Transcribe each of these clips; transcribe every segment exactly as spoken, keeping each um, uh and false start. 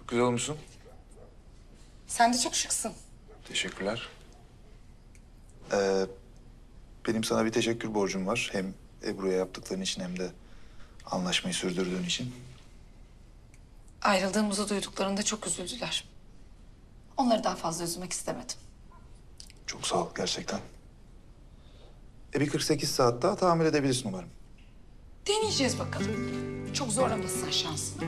güzel olmuşsun. Sen de çok şıksın. Teşekkürler. Ee, benim sana bir teşekkür borcum var. Hem Ebru'ya yaptıkların için hem de anlaşmayı sürdürdüğün için. Ayrıldığımızı duyduklarında çok üzüldüler. Onları daha fazla üzmek istemedim. Çok sağ ol gerçekten. E bir kırk sekiz saat daha tahammül edebilirsin umarım. Deneyeceğiz bakalım. Çok zorlamasın şansını.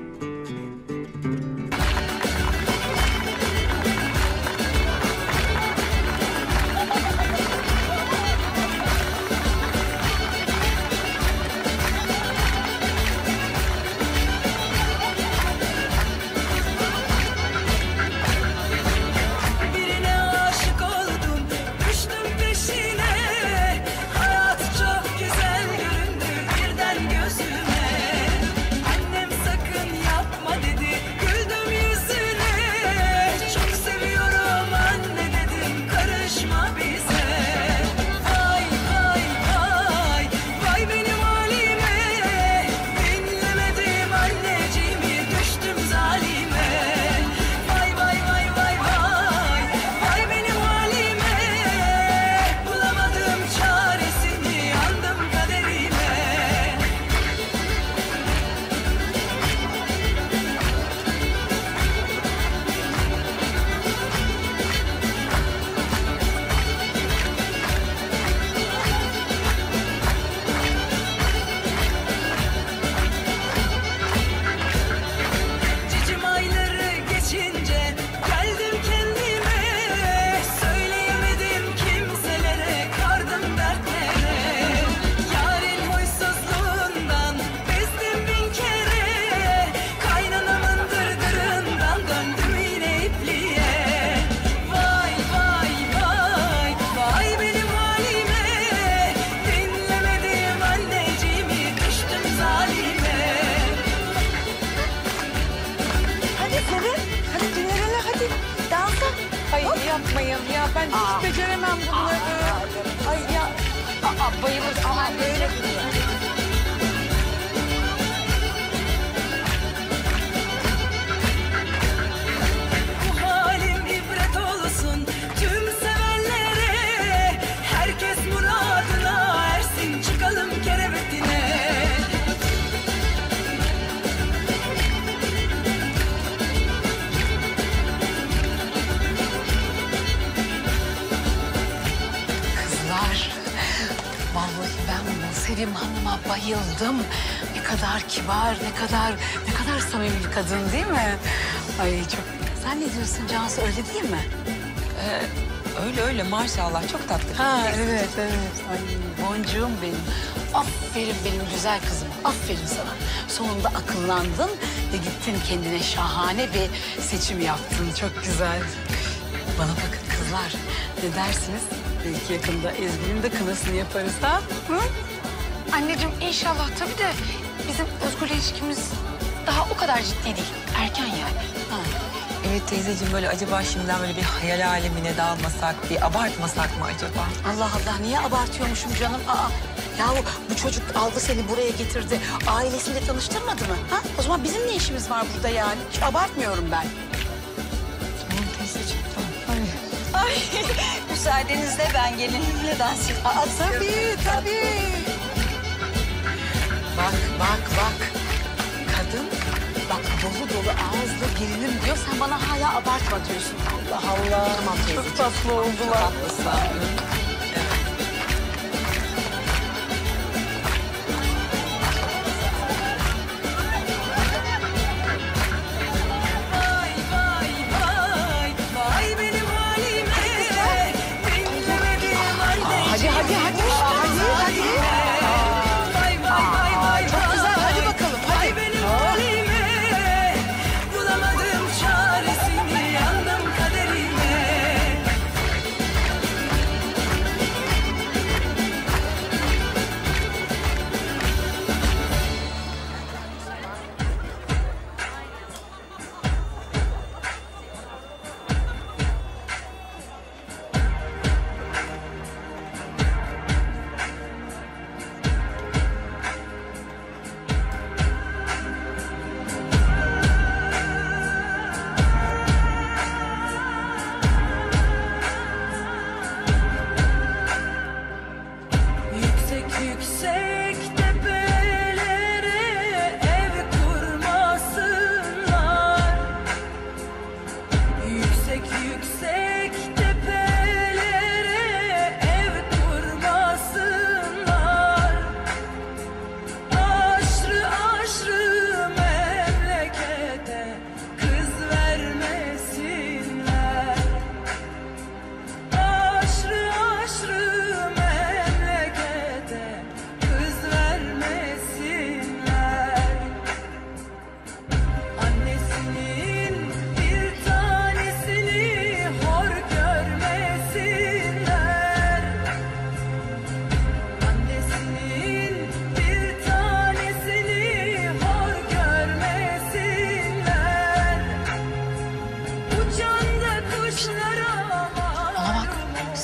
Yapmayın ya, ben hiç beceremem bunları. Ay ya, aa, bayılır. Ama böyle bu halim ibret olsun tüm sevenlere. Herkes muradına ersin, çıkalım kerevetine. Vallahi ben bu Sevim Hanım'a bayıldım. Ne kadar kibar, ne kadar ne kadar samimi bir kadın değil mi? Ay çok. Sen ne diyorsun Cansu, öyle değil mi? Ee, öyle öyle maşallah, çok tatlı. Ha evet evet. Ay boncuğum benim. Aferin benim güzel kızım. Aferin sana. Sonunda akıllandın ve gittin kendine şahane bir seçim yaptın. Çok güzel. Bana bakın kızlar. Ne dersiniz? Belki yakında Ezgi'nin de kınasını yaparız ha? Hı? anneciğim inşallah, tabii de bizim Özgür'le ilişkimiz daha o kadar ciddi değil. Erken yani. Ha. Evet teyzeciğim, böyle acaba şimdiden böyle bir hayal alemine dalmasak, bir abartmasak mı acaba? Allah Allah, niye abartıyormuşum canım? Aa, yahu bu çocuk aldı seni buraya getirdi. Ailesiyle tanıştırmadı mı? Ha? O zaman bizim ne işimiz var burada yani? Hiç abartmıyorum ben. Tamam teyzeciğim, tamam. Ay. Ay, müsaadenizle ben gelinimle dans edeyim. Aa, tabii, tabii. Bak, bak, bak. Kadın, bak dolu dolu ağızla gelinim diyor. Sen bana hala abartma diyorsun. Allah Allah. Tamam teyzeciğim. Çok tatlı oldular. Çok tatlısın. Hadi, hadi, hadi. Hadi, hadi. Vay vay vay vay. Çok güzel, hadi bakalım. Hadi. Benim halime, bulamadım çaresini, yandım kaderime.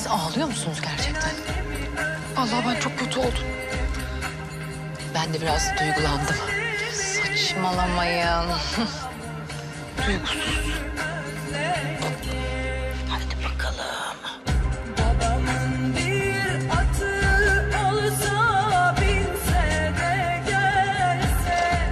ağlıyor musunuz gerçekten? Vallahi ben çok kötü oldum. Ben de biraz duygulandım. Saçmalamayın. Duygusuz. Hadi bakalım. Babamın bir atı olsa binse de gelse.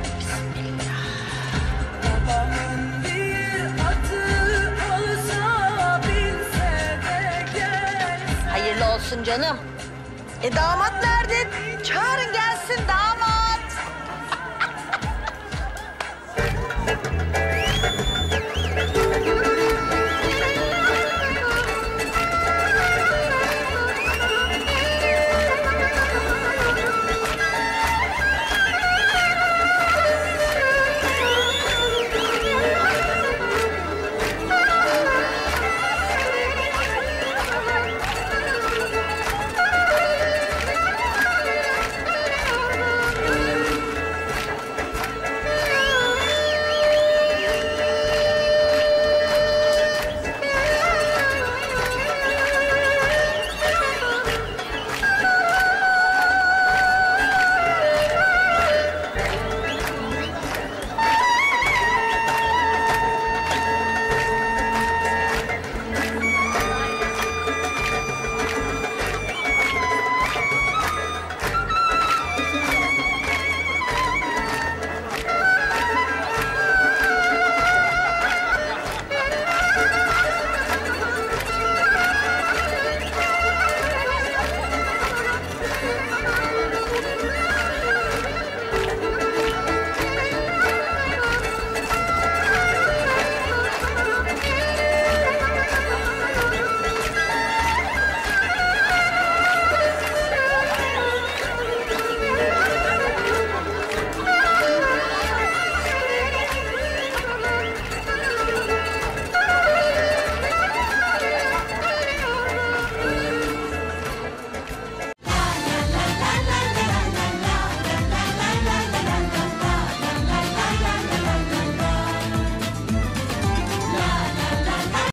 Babamın bir atı olsa binse de gelse. Hayırlı olsun canım. E damat nerede? Çağırın gelsin damat.